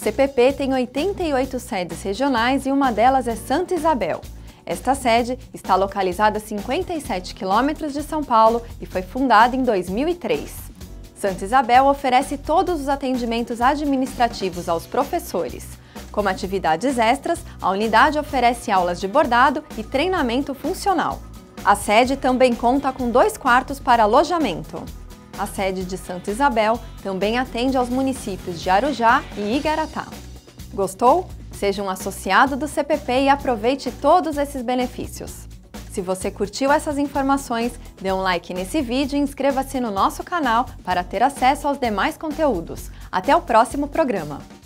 CPP tem 88 sedes regionais e uma delas é Santa Isabel. Esta sede está localizada a 57 quilômetros de São Paulo e foi fundada em 2003. Santa Isabel oferece todos os atendimentos administrativos aos professores. Como atividades extras, a unidade oferece aulas de bordado e treinamento funcional. A sede também conta com 2 quartos para alojamento. A sede de Santa Isabel também atende aos municípios de Arujá e Igaratá. Gostou? Seja um associado do CPP e aproveite todos esses benefícios. Se você curtiu essas informações, dê um like nesse vídeo e inscreva-se no nosso canal para ter acesso aos demais conteúdos. Até o próximo programa!